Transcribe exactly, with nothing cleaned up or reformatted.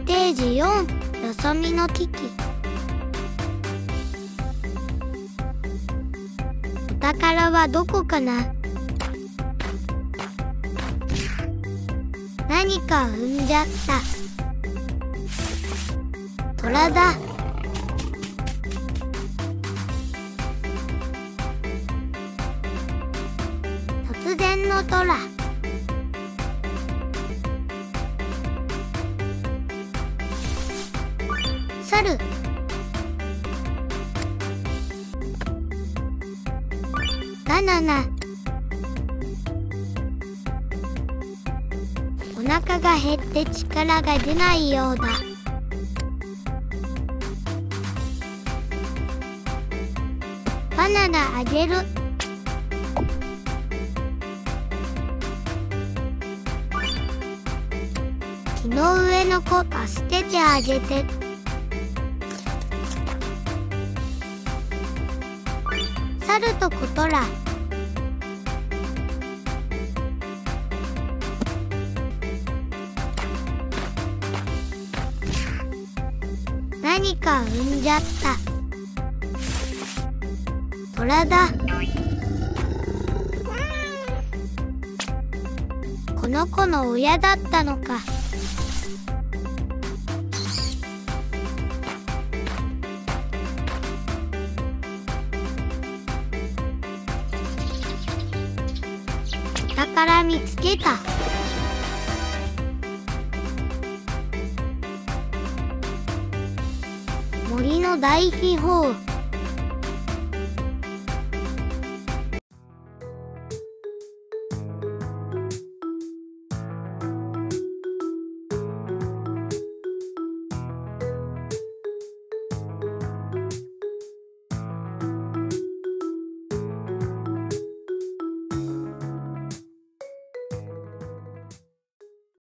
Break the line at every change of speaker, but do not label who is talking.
テージよん、よそ見の危機。お宝はどこかな。何か踏んじゃった。虎だ。突然の虎。猿。バナナ。お腹が減って力が出ないようだ。バナナあげる。木の上の子助けてあげて。猿と小虎。何か踏んじゃった。虎だ。この子の親だったのか。お宝見つけた。森の大秘宝。